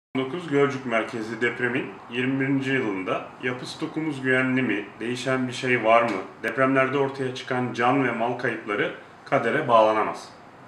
19 Gölcük merkezli depremin 21. yılında yapı stokumuz güvenli mi, değişen bir şey var mı, depremlerde ortaya çıkan can ve mal kayıpları kadere bağlanamaz.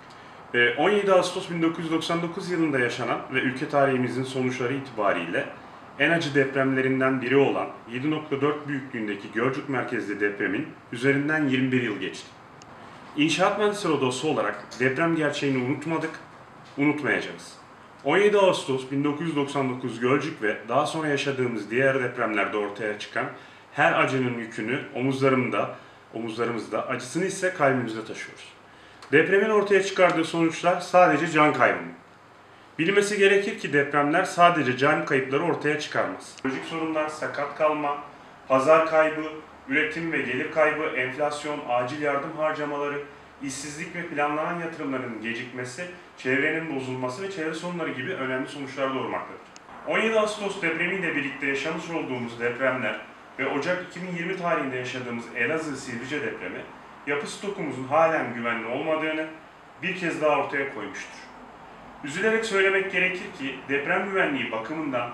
17 Ağustos 1999 yılında yaşanan ve ülke tarihimizin sonuçları itibariyle en acı depremlerinden biri olan 7.4 büyüklüğündeki Gölcük merkezli depremin üzerinden 21 yıl geçti. İnşaat Mühendisleri Odası olarak deprem gerçeğini unutmadık, unutmayacağız. 17 Ağustos 1999 Gölcük ve daha sonra yaşadığımız diğer depremlerde ortaya çıkan her acının yükünü omuzlarımızda, acısını ise kalbimizde taşıyoruz. Depremin ortaya çıkardığı sonuçlar sadece can kaybı mı? Bilinmesi gerekir ki depremler sadece can kayıpları ortaya çıkarmaz. Ekolojik sorunlar, sakat kalma, pazar kaybı, üretim ve gelir kaybı, enflasyon, acil yardım harcamaları, işsizlik ve planlanan yatırımların gecikmesi, çevrenin bozulması ve çevre sorunları gibi önemli sonuçlar doğurmaktadır. 17 Ağustos depremiyle birlikte yaşamış olduğumuz depremler ve Ocak 2020 tarihinde yaşadığımız Elazığ-Silivri depremi, yapı stokumuzun halen güvenli olmadığını bir kez daha ortaya koymuştur. Üzülerek söylemek gerekir ki deprem güvenliği bakımından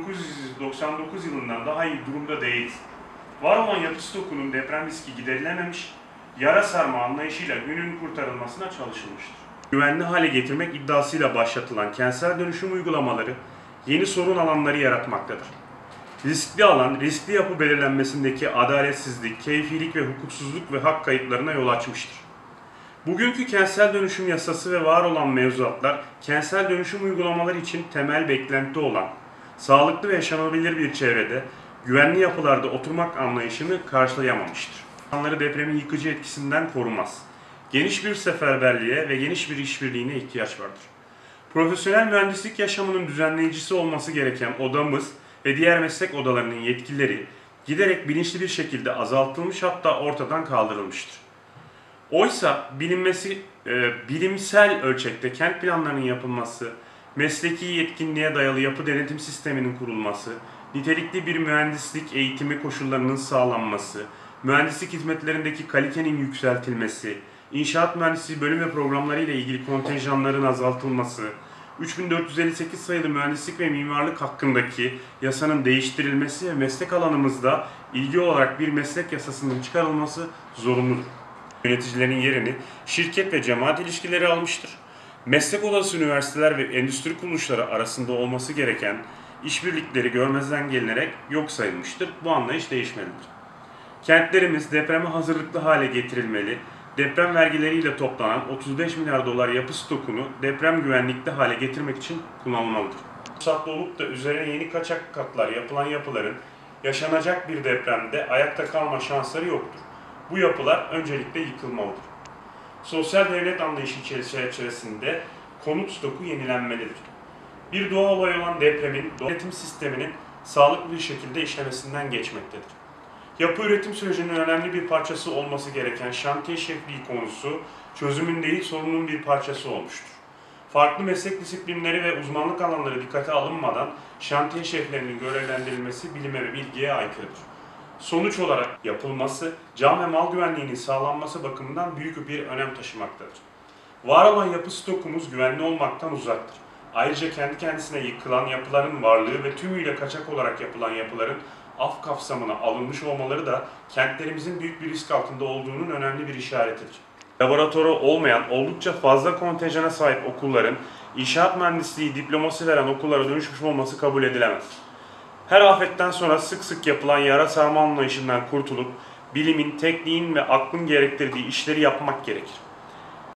1999 yılından daha iyi durumda değiliz. Var olan yapı stokunun deprem riski giderilememiş, yara sarma anlayışıyla günün kurtarılmasına çalışılmıştır. Güvenli hale getirmek iddiasıyla başlatılan kentsel dönüşüm uygulamaları yeni sorun alanları yaratmaktadır. Riskli alan, riskli yapı belirlenmesindeki adaletsizlik, keyfilik ve hukuksuzluk ve hak kayıplarına yol açmıştır. Bugünkü kentsel dönüşüm yasası ve var olan mevzuatlar, kentsel dönüşüm uygulamaları için temel beklenti olan, sağlıklı ve yaşanabilir bir çevrede, güvenli yapılarda oturmak anlayışını karşılayamamıştır. İnsanları depremin yıkıcı etkisinden korumaz. Geniş bir seferberliğe ve geniş bir işbirliğine ihtiyaç vardır. Profesyonel mühendislik yaşamının düzenleyicisi olması gereken odamız ve diğer meslek odalarının yetkileri giderek bilinçli bir şekilde azaltılmış, hatta ortadan kaldırılmıştır. Oysa bilimsel ölçekte kent planlarının yapılması, mesleki yetkinliğe dayalı yapı denetim sisteminin kurulması, nitelikli bir mühendislik eğitimi koşullarının sağlanması, mühendislik hizmetlerindeki kalitenin yükseltilmesi, inşaat mühendisliği bölüm ve programları ile ilgili kontenjanların azaltılması, 3458 sayılı mühendislik ve mimarlık hakkındaki yasanın değiştirilmesi ve meslek alanımızda ilgi olarak bir meslek yasasının çıkarılması zorunludur. Yöneticilerin yerini şirket ve cemaat ilişkileri almıştır. Meslek odası üniversiteler ve endüstri kuruluşları arasında olması gereken işbirlikleri görmezden gelinerek yok sayılmıştır. Bu anlayış değişmelidir. Kentlerimiz depreme hazırlıklı hale getirilmeli, deprem vergileriyle toplanan 35 milyar dolar yapı stokunu deprem güvenlikli hale getirmek için kullanılmalıdır. Ruhsatlı olup da üzerine yeni kaçak katlar yapılan yapıların yaşanacak bir depremde ayakta kalma şansları yoktur. Bu yapılar öncelikle yıkılmalıdır. Sosyal devlet anlayışı çerçevesinde konut stoku yenilenmelidir. Bir doğal olay olan depremin yönetim sisteminin sağlıklı bir şekilde işlemesinden geçmektedir. Yapı üretim sürecinin önemli bir parçası olması gereken şantiye şefliği konusu çözümün değil sorunun bir parçası olmuştur. Farklı meslek disiplinleri ve uzmanlık alanları dikkate alınmadan şantiye şeflerinin görevlendirilmesi bilime ve bilgiye aykırıdır. Sonuç olarak yapılması, can ve mal güvenliğinin sağlanması bakımından büyük bir önem taşımaktadır. Var olan yapı stokumuz güvenli olmaktan uzaktır. Ayrıca kendi kendisine yıkılan yapıların varlığı ve tümüyle kaçak olarak yapılan yapıların af kapsamına alınmış olmaları da kentlerimizin büyük bir risk altında olduğunun önemli bir işaretidir. Laboratuvarı olmayan, oldukça fazla kontenjana sahip okulların inşaat mühendisliği diploması veren okullara dönüşmüş olması kabul edilemez. Her afetten sonra sık sık yapılan yara sarma anlayışından kurtulup bilimin, tekniğin ve aklın gerektirdiği işleri yapmak gerekir.